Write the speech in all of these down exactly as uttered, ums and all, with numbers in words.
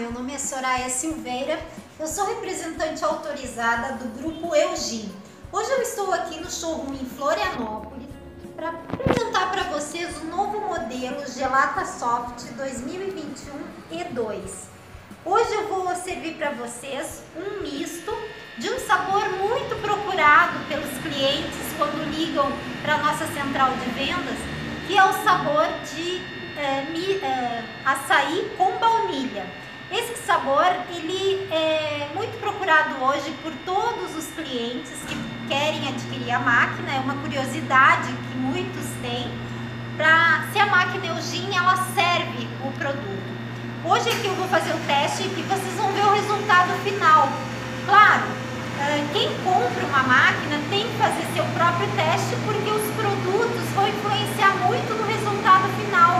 meu nome é Soraya Silveira, eu sou representante autorizada do Grupo Eugin. Hoje eu estou aqui no showroom em Florianópolis para apresentar para vocês o novo modelo Gelata Soft dois mil e vinte e um E dois. Hoje eu vou servir para vocês um misto de um sabor muito procurado pelos clientes quando ligam para a nossa central de vendas, que é o sabor de É, mi, é, açaí com baunilha. Esse sabor ele é muito procurado hoje por todos os clientes que querem adquirir a máquina. É uma curiosidade que muitos têm para se a máquina Eugin ela serve o produto. Hoje aqui eu vou fazer o teste e vocês vão ver o resultado final. Claro, quem compra uma máquina tem que fazer seu próprio teste, porque os produtos vão influenciar muito no resultado final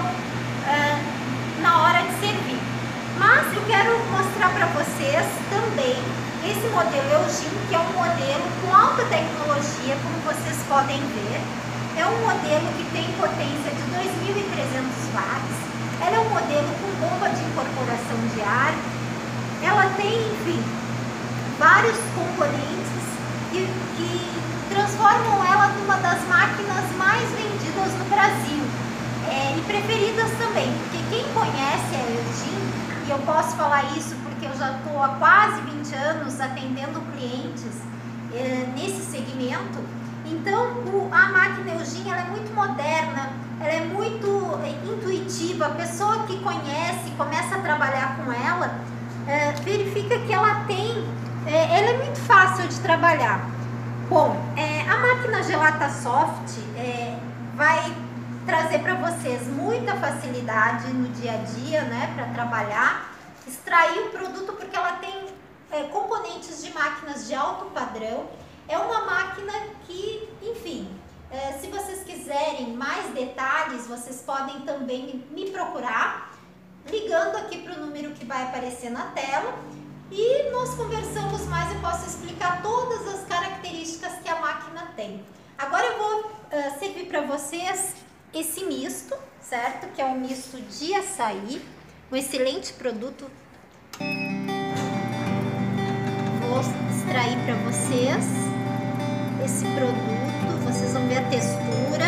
na hora de servir. Mas eu quero mostrar para vocês também esse modelo Eugin, que é um modelo com alta tecnologia, como vocês podem ver. É um modelo que tem potência de dois mil e trezentos watts. Ela é um modelo com bomba de incorporação de ar. Ela tem, enfim, vários componentes que, que transformam ela numa das máquinas mais vendidas no Brasil é, e preferidas também, porque quem conhece a Eugin, e eu posso falar isso porque eu já estou há quase vinte anos atendendo clientes é, nesse segmento, então o, a máquina Eugin ela é muito moderna, ela é muito é, intuitiva. A pessoa que conhece, começa a trabalhar com ela, é, verifica que ela tem É, ela é muito fácil de trabalhar. Bom, é, a máquina Gelata Soft é, vai trazer para vocês muita facilidade no dia a dia, né, para trabalhar, extrair o produto, porque ela tem é, componentes de máquinas de alto padrão. É uma máquina que, enfim, é, se vocês quiserem mais detalhes, vocês podem também me procurar, ligando aqui para o número que vai aparecer na tela. E nós conversamos mais e posso explicar todas as características que a máquina tem. Agora eu vou uh, servir para vocês esse misto, certo? Que é um misto de açaí, um excelente produto. Vou extrair para vocês esse produto, vocês vão ver a textura.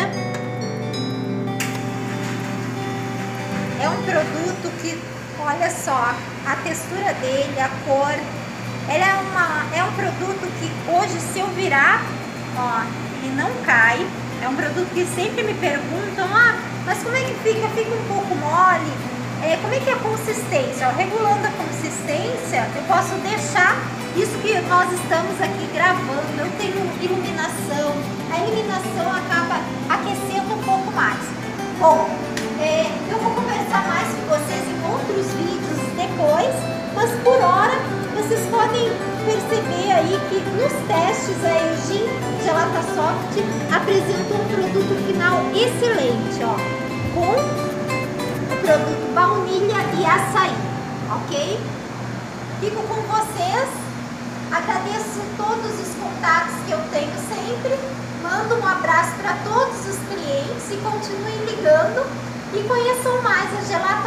É um produto que, olha só, a textura dele, a cor, ela é, uma, é um produto que hoje, se eu virar, ó, ele não cai. É um produto que sempre me perguntam, ah, mas como é que fica? Fica um pouco mole? É, como é que é a consistência? Ó, regulando a consistência, eu posso deixar isso que nós estamos aqui gravando. Eu tenho iluminação, a iluminação acaba aquecendo um pouco mais. Bom, é, eu vou conversar mais com vocês em outros vídeos depois, mas por hora vocês podem perceber aí que nos testes a Eugin Gelata Soft apresentou um produto final excelente, ó, com o produto baunilha e açaí, ok? Fico com vocês, agradeço todos os contatos que eu tenho sempre, mando um abraço para todos os clientes e continuem ligando e conheçam mais a Gelata